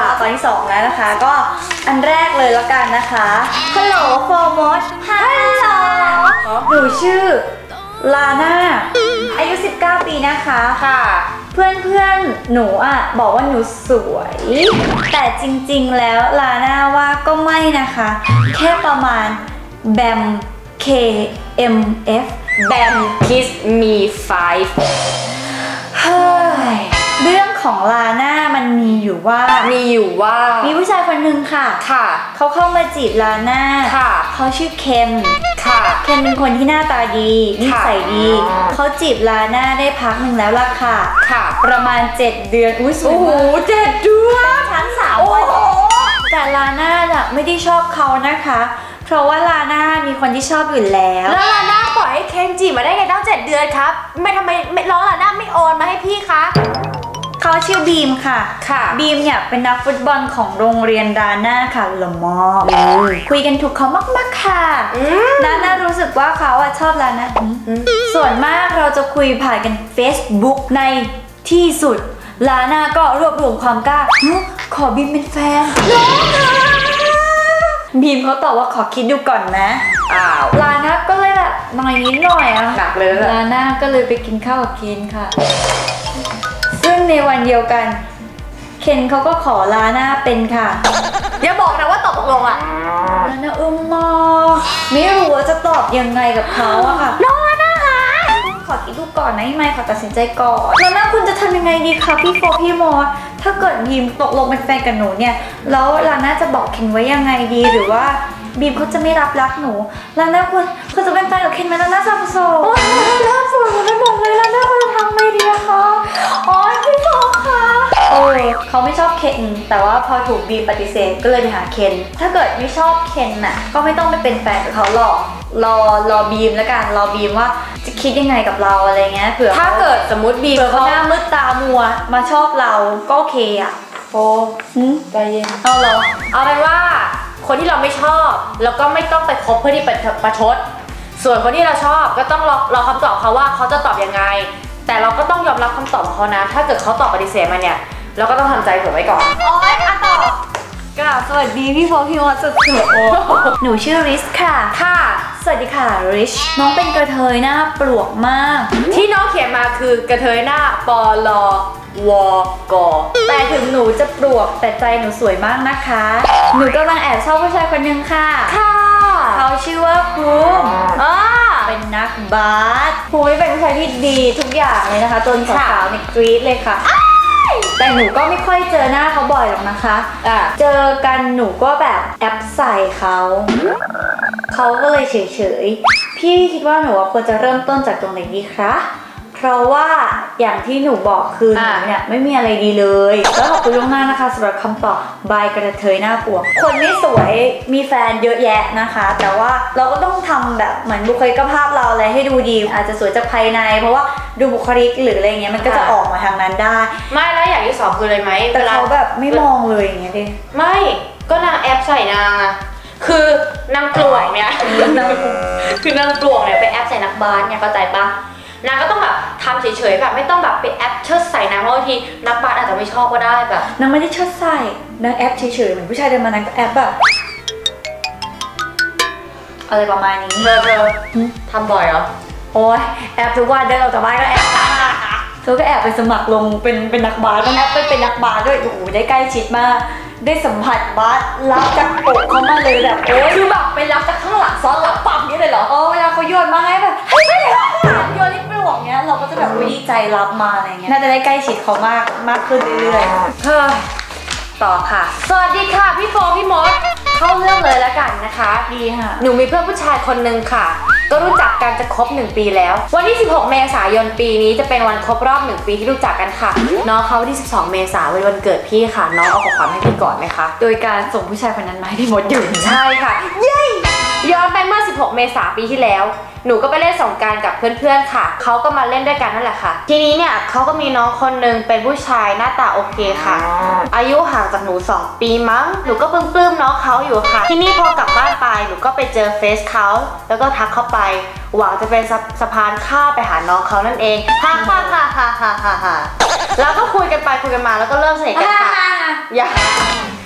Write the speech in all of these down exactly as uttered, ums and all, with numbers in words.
ตอนที่สองแล้วนะคะก็อันแรกเลยแล้วกันนะคะฮัลโหลโฟร์มอสฮัลโหลหนูชื่อลาน่าอายุสิบเก้าปีนะคะค่ะเพื่อนเพื่อนหนูอ่ะบอกว่าหนูสวยแต่จริงๆแล้วลาน่าว่าก็ไม่นะคะแค่ประมาณแบม เค เอ็ม เอฟแบม Kiss Me Five เฮ้ยเรื่องของลาน่ามันมีอยู่ว่ามีอยู่ว่ามีผู้ชายคนหนึ่งค่ะค่ะเขาเข้ามาจีบลาน่าค่ะเขาชื่อเคนค่ะเคนเป็นคนที่หน้าตาดีนิสัยดีเขาจีบลาน่าได้พักหนึ่งแล้วล่ะค่ะค่ะประมาณเจ็ดเดือนอุ้ยสวยมากโอ้โหเจ็ดเดือนทั้งสามวันแต่ลาน่าน่ะไม่ได้ชอบเขานะคะเพราะว่าลาน่ามีคนที่ชอบอยู่แล้วแล้วลาน่าปล่อยให้เคนจีบมาได้ไงตั้งเจ็ดเดือนครับไม่ทำไมน้องลาน่าไม่โอนมาให้พี่คะเขาชื่อบีมค่ะค่ะบีมเนี่ยเป็นนักฟุตบอลของโรงเรียนดาน่าค่ะละมอคุยกันถูกเขามากๆค่ะดาน่ารู้สึกว่าเขาชอบลาน่าส่วนมากเราจะคุยผ่านกัน Facebook ในที่สุดลาน่าก็รวบรวมความกล้าขอบีมเป็นแฟนบีมเขาตอบว่าขอคิดดูก่อนนะอ้าวลาน่าก็เลยแบบหน่อยนิดหน่อยอะหนักเลยลาน่าก็เลยไปกินข้าวกับเคนค่ะซึ่งในวันเดียวกันเคนเขาก็ขอลาน่าเป็นค่ะอย่าบอกนะว่าตกลงอะลาน่าอึ้งมากไม่รู้ว่าจะตอบยังไงกับเขาอะค่ะน้องลาน่าคะขอคิดดูก่อนนะไม่ขอตัดสินใจก่อนลาน่าคุณจะทำยังไงดีคะพี่โฟพี่มอถ้าเกิดบีมตกลงเป็นแฟนกับหนูเนี่ยแล้วลาน่าจะบอกเคนไว้ยังไงดีหรือว่าบีมเขาจะไม่รับรักหนูลาน่าคุณคุณจะเป็นแฟนกับเคนไหมลาน่าสับสนโอ้ยลาน่าสวยไปหมดเลยลาน่าคุณจะทำไงดีอะคะอ๋อพี่โฟคะโอ้ยเขาไม่ชอบเคนแต่ว่าพอถูกบีมปฏิเสธก็เลยไปหาเคนถ้าเกิดไม่ชอบเคนน่ะก็ไม่ต้องไปเป็นแฟนกับเขาหรอกรอรอบีมแล้วกันรอบีมว่าจะคิดยังไงกับเราอะไรเงี้ยเผื่อถ้าเกิดสมมติบีมเขาหน้ามืดตามัวมาชอบเราก็โอเคอะโอ้ใจเย็นเอาเหรอเอาเป็นว่าคนที่เราไม่ชอบแล้วก็ไม่ต้องไปคบเพื่อที่ประชดส่วนคนที่เราชอบก็ต้องรอรอคำตอบเขาว่าเขาจะตอบยังไงแต่เราก็ต้องยอมรับคำตอบของเขานะถ้าเกิดเขาตอบปฏิเสธมาเนี่ยเราก็ต้องทำใจเผื่อไว้ก่อนโอ๊ยอ่ะต่อกล่าวสวัสดีพี่โฟพี่มอสสุดสวยหนูชื่อริชค่ะค่ะสวัสดีค่ะริชน้องเป็นกระเทยหน้าปลวกมากที่น้องเขียนมาคือกระเทยหน้าปลวกแต่ถึงหนูจะปลวกแต่ใจหนูสวยมากนะคะหนูกำลังแอบชอบผู้ชายคนนึงค่ะค่ะเขาชื่อว่าภูมิเป็นนักบาสภูมิเป็นผู้ชายที่ดีทุกอย่างเลยนะคะจนสาวๆเนี่ยกรี๊ดเลยค่ะแต่หนูก็ไม่ค่อยเจอหน้าเขาบ่อยหรอกนะคะเจอกันหนูก็แบบแอบใส่เขาเขาก็เลยเฉยๆพี่คิดว่าหนูควรจะเริ่มต้นจากตรงไหนดีคะเพราะว่าอย่างที่หนูบอกคือหนูเนี่ยไม่มีอะไรดีเลยแล้วขอบคุณล่วงหน้านะคะสำหรับคำตอบบายกระเทยหน้าปวกคนไม่สวยมีแฟนเยอะแยะนะคะแต่ว่าเราก็ต้องทำแบบเหมือนบุคลิกภาพเราอะไรให้ดูดีอาจจะสวยจากภายในเพราะว่าดูบุคลิกหรืออะไรเงี้ยมันก็จะออกมาทางนั้นได้ไม่แล้วอย่างที่สองคืออะไรไหมแต่เขาแบบไม่มองเลยอย่างเงี้ยดิไม่ก็นางแอบใส่นางอะคือนางปลวกเนี่ยคือนางปลวกเนี่ยไปแอบใส่นักบาสเนี่ยเข้าใจปะนางก็ต้องแบบทำเฉยๆแบบไม่ต้องแบบไปแอปเชิดใส่นางเพราะบางทีนักบาสอาจจะไม่ชอบก็ได้แบบนางไม่ได้เชิดใส่นางแอปเฉยๆเหมือนผู้ชายเดินมานางก็แอปแบบอะไรประมาณนี้เธอเธอทำบ่อยเหรอโอ้ยแอปทุกวันเดินออกจากบ้านก็แอปเธอก็แอบไปสมัครลงเป็นเป็นนักบาสก็แอปไปเป็นนักบาสด้วยโอ้โหได้ใกล้ชิดมากได้สัมผัสบาสรับจากอกเขามาเลยแบบโอ้ยคือแบบไปรับจากข้างหลังซ้อนหลังปั๊มนี้เลยเหรอเออเวลาเขาโยนมาให้แบบเฮ้ยไม่ได้โยนนี่ปลวกเนี้ยเราก็จะแบบดีใจรับมาอะไรเงี้ยน่าจะได้ใกล้ชิดเขามากมากขึ้นเรื่อยๆเฮ้ยต่อค่ะสวัสดีค่ะพี่โฟพี่มดเข้าเรื่องเลยแล้วกันนะคะดีค่ะหนูมีเพื่อนผู้ชายคนนึงค่ะก็รู้จักกันจะครบหนึ่งปีแล้ววันที่สิบหกเมษายนปีนี้จะเป็นวันครบรอบหนึ่งปีที่รู้จักกันค่ะน้องเขาวันที่สิบสองเมษายนวันเกิดพี่ค่ะน้องเอาของขวัญให้พี่ก่อนไหมคะโดยการส่งผู้ชายคนนั้นมาให้พี่มดอยู่ใช่ค่ะเย้ย้อนไปเมื่อสิบหกเมษายนปีที่แล้วหนูก็ไปเล่นสงกรานต์กับเพื่อนๆค่ะเขาก็มาเล่นด้วยกันนั่นแหละค่ะทีนี้เนี่ยเขาก็มีน้องคนนึงเป็นผู้ชายหน้าตาโอเคค่ะอายุห่างจากหนูสองปีมั้งหนูก็ปลื้มๆน้องเขาอยู่ค่ะทีนี้พอกลับบ้านไปหนูก็ไปเจอเฟซเขาแล้วก็ทักเข้าไปหวังจะเป็นสะพานข้ามไปหาน้องเขานั่นเองฮ่าฮ่าฮ่าฮ่าฮ่าฮ่าแล้วก็คุยกันไปคุยกันมาแล้วก็เริ่มสนิทกันค่ะอย่า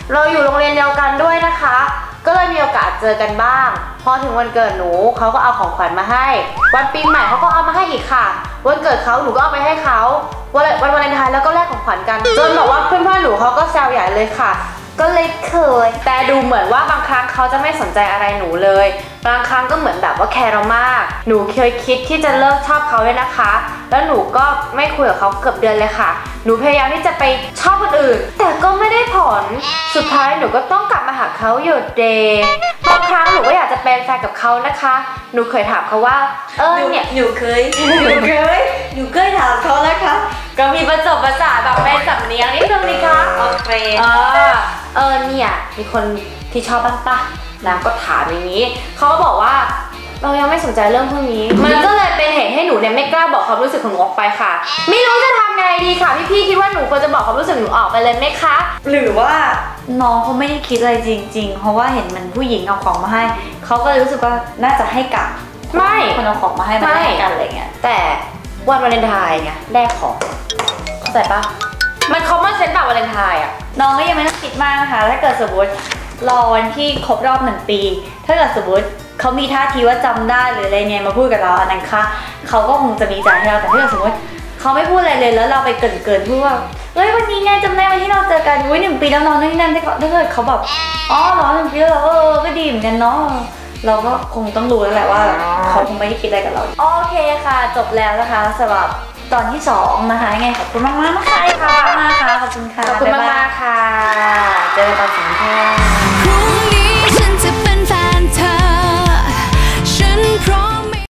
เราอยู่โรงเรียนเดียวกันด้วยนะคะ ก็เลยมีโอกาสเจอกันบ้าง พอถึงวันเกิดหนูเขาก็เอาของขวัญมาให้ วันปีใหม่เขาก็เอามาให้อีกค่ะ วันเกิดเขาหนูก็เอาไปให้เขาวันวันวาเลนไทน์แล้วก็แลกของขวัญกัน จนบอกว่าเพื่อนๆหนูเขาก็แซวใหญ่เลยค่ะ ก็เลยเขินแต่ดูเหมือนว่าบางครั้งเขาจะไม่สนใจอะไรหนูเลย บางครั้งก็เหมือนแบบว่าแคร์เรามากหนูเคยคิดที่จะเลิกชอบเขาเลยนะคะ แล้วหนูก็ไม่คุยกับเขาเกือบเดือนเลยค่ะหนูพยายามที่จะไปชอบคนอื่นแต่ก็ไม่ได้ผลสุดท้ายหนูก็ต้องกลับมาหาเขาอยู่เดย์บางครั้งหนูก็อยากจะเป็นแฟนกับเขานะคะหนูเคยถามเขาว่าเออเนี่ยหนูเคยหนูเคยหนูเคยถามเขาแล้วค่ะก็มีประจบประสาแบบเป็นสำเนียงนิดนึงนี่คะโอเคเออเออเนี่ยมีคนที่ชอบบ้างปะนะก็ถามอย่างนี้เขาก็บอกว่าเรายังไม่สนใจเรื่องพวกนี้ มันก็เลยเป็นเหตุให้หนูเนี่ยไม่กล้าบอกความรู้สึกของหนูออกไปค่ะ ไม่รู้จะทำไงดีค่ะพี่ๆคิดว่าหนูควรจะบอกความรู้สึกหนูออกไปเลยไหมคะหรือว่าน้องเขาไม่ได้คิดอะไรจริงๆ เพราะว่าเห็นมันผู้หญิงเอาของมาให้เขาก็เลยรู้สึกว่าน่าจะให้กลับไม่คนเอาของมาให้มาแลกกันอะไรเงี้ยแต่วันวาเลนไทน์ไงแลกของเข้าใจปะมันคอมมอนเซนต์แบบวาเลนไทน์อ่ะน้องก็ยังไม่ต้องคิดมากนะคะถ้าเกิดสมมติรอวันที่ครบรอบหนึ่งปี ถ้าเกิดสมมติเขามีท่าทีว่าจำได้หรืออะไรเนี่ยมาพูดกับเราอันนั้นค่ะเขาก็คงจะมีใจให้เราแต่ถ้าเกิดสมมติเขาไม่พูดอะไรเลยแล้วเราไปเกินเกินพูดว่าเฮ้ยวันนี้ไงจำได้วันที่เราเจอกันอุ้ยหนึ่งปีแล้วนอนนู่นนี่นั่นถ้าเกิดเขาแบบอ๋อเหรอหนึ่งปีแล้วเหรอเออก็ดีเหมือนกันเนาะเราก็คงต้องรู้แล้วแหละว่าเขาคงไม่ได้คิดอะไรกับเราโอเคค่ะจบแล้วนะคะสำหรับตอนที่สองนะคะไงขอบคุณมากมากๆนะคะขอบคุณมากค่ะขอบคุณค่ะขอบคุณมากๆค่ะ เจอกันตอนสามค่ะ